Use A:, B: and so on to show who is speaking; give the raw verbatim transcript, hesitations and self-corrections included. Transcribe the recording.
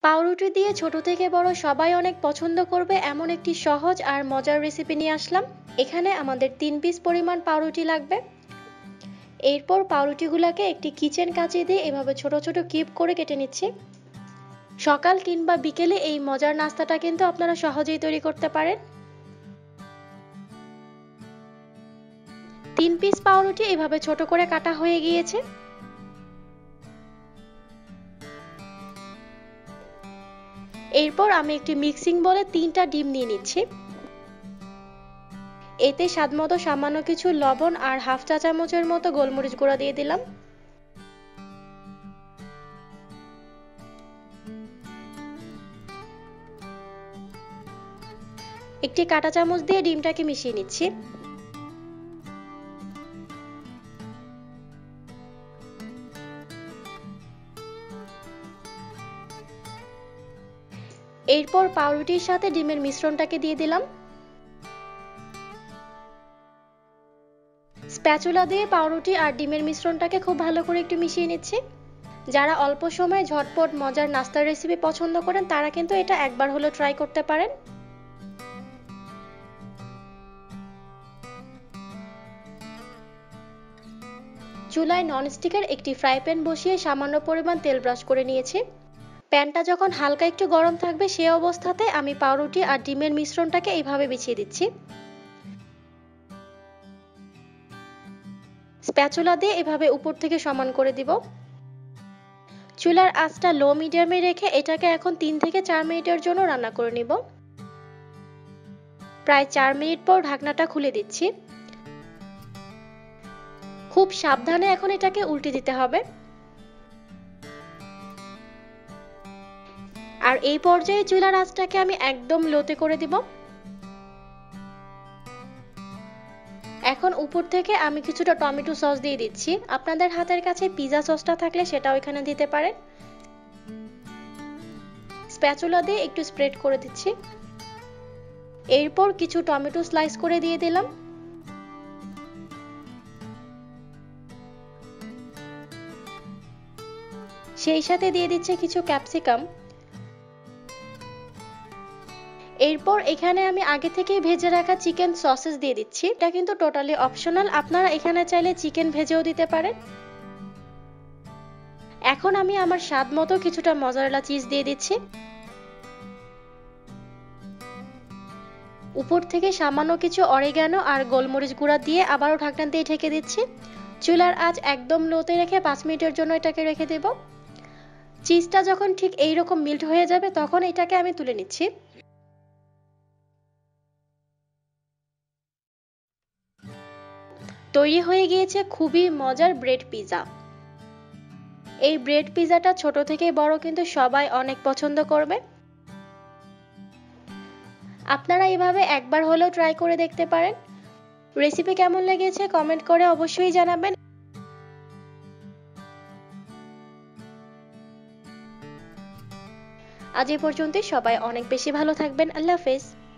A: পাউরুটি দিয়ে ছোট থেকে বড় সবাই অনেক পছন্দ করবে এমন একটি সহজ আর মজার রেসিপি নিয়ে আসলাম। এখানে আমাদের তিন পিস পরিমাণ পাউরুটি লাগবে। এরপর পাউরুটিগুলোকে একটি কিচেন কাঁচি দিয়ে এভাবে ছোট ছোট কিউব করে কেটে নিচ্ছি। সকাল কিংবা বিকেলে এই মজার নাস্তাটা কিন্তু আপনারা সহজেই তৈরি করতে পারেন। তিন পিস পাউরুটি এভাবে ছোট করে কাটা হয়ে গিয়েছে। এরপর আমি একটি মিক্সিং বলে তিনটা ডিম নিয়ে নিচ্ছি। এতে স্বাদমতো সামান্য কিছু লবণ আর হাফ চা চামচের মতো গোলমরিচ গুঁড়া দিয়ে দিলাম। একটি কাঁটা চামচ দিয়ে ডিমটাকে মিশিয়ে নিচ্ছি। এরপর পাউরুটির সাথে ডিমের মিশ্রণটাকে দিয়ে দিলাম। স্প্যাচুলা দিয়ে পাউরুটি আর ডিমের মিশ্রণটাকে খুব ভালো করে একটু মিশিয়ে নিচ্ছি। যারা অল্প সময়ে ঝটপট মজার নাস্তার রেসিপি পছন্দ করেন তারা কিন্তু এটা একবার হলো ট্রাই করতে পারেন। চুলায় ননস্টিকের একটি ফ্রাই প্যান বসিয়ে সামান্য পরিমাণ তেল ব্রাশ করে নিয়েছি। প্যানটা যখন হালকা একটু গরম থাকবে সেই অবস্থাতে আমি পাউরুটি আর ডিমের মিশ্রণটাকে এইভাবে বিছিয়ে দিচ্ছি। স্প্যাচুলা দিয়ে এভাবে উপর থেকে সমান করে দিব। চুলার আঁচটা লো মিডিয়ামে রেখে এটাকে এখন তিন থেকে চার মিনিটের জন্য রান্না করে নিব। প্রায় চার মিনিট পর ঢাকনাটা খুলে দিচ্ছি। খুব সাবধানে এখন এটাকে উল্টে দিতে হবে। আর এই পর্যায়ে চুলার আঁচটাকে আমি একদম লোতে করে দিব। এখন উপর থেকে আমি কিছুটা টমেটো সস দিয়ে দিচ্ছি। আপনাদের হাতের কাছে পিৎজা সসটা থাকলে সেটাও এখানে দিতে পারেন। স্প্যাচুলা দিয়ে একটু স্প্রেড করে দিচ্ছি। এরপর কিছু টমেটো স্লাইস করে দিয়ে দিলাম। সেই সাথে দিয়ে দিচ্ছে কিছু ক্যাপসিকাম। এরপর এখানে আমি আগে থেকেই ভেজে রাখা চিকেন সসেস দিয়ে দিচ্ছি। এটা কিন্তু টোটালি অপশনাল, আপনারা এখানে চাইলে চিকেন ভেজেও দিতে পারেন। এখন আমি আমার স্বাদ মতো কিছুটা মজারেলা চিজ দিয়ে দিচ্ছি। উপর থেকে সামান্য কিছু অরিগানো আর গোলমরিচ গুঁড়া দিয়ে আবারও ঢাকনা দিয়ে ঢেকে দিচ্ছি। চুলার আঁচ একদম লোতে রেখে পাঁচ মিনিটের জন্য এটাকে রেখে দেব। চিজটা যখন ঠিক এইরকম মেল্ট হয়ে যাবে তখন এটাকে আমি তুলে নিচ্ছি। তৈরি হয়ে গিয়েছে খুবই মজার ব্রেড পিৎজা। এই ব্রেড পিৎজাটা ছোট থেকে বড় কিন্তু সবাই অনেক পছন্দ করবে। আপনারা এইভাবে একবার হলেও ট্রাই করে দেখতে পারেন। রেসিপি কেমন লেগেছে কমেন্ট করে অবশ্যই জানাবেন। আজ এই পর্যন্তই, সবাই অনেক বেশি ভালো থাকবেন। আল্লাহ হাফেজ।